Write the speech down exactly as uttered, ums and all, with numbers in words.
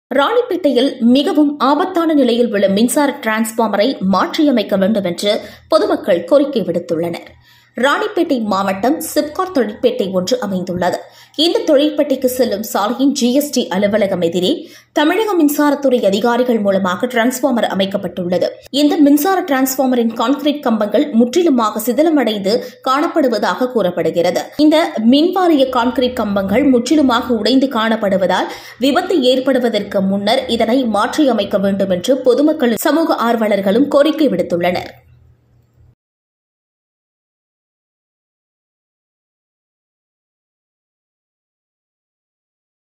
ராணிப்பேட்டையில் மிகவும் ஆபத்தான நிலையில் உள்ள மின்சார டிரான்ஸ்பார்மரை மாற்றியமைக்க வேண்டும் என்று பொதுமக்கள் கோரிக்கை விடுத்துள்ளனர். ராணிப்பேட்டை மாவட்டம் சிப்காட் தொழிற்பேட்டை ஒன்று அமைந்துள்ளது. இந்த தொழிற்பேட்டைக்கு செல்லும் சாலையின் ஜிஎஸ்டி அலுவலகம் எதிரே தமிழக மின்சாரத்துறை அதிகாரிகள் மூலமாக டிரான்ஸ்பார்மர் அமைக்கப்பட்டுள்ளது. இந்த மின்சார டிரான்ஸ்பார்மரின் கான்கிரீட் கம்பங்கள் முற்றிலுமாக சிதிலமடைந்து காணப்படுவதாக கூறப்படுகிறது. இந்த மின்வாரிய கான்கிரீட் கம்பங்கள் முற்றிலுமாக உடைந்து காணப்படுவதால் விபத்து ஏற்படுவதற்கு முன்னர் இதனை மாற்றியமைக்க வேண்டும் என்று பொதுமக்களும் சமூக ஆர்வலர்களும் கோரிக்கை விடுத்துள்ளனர்.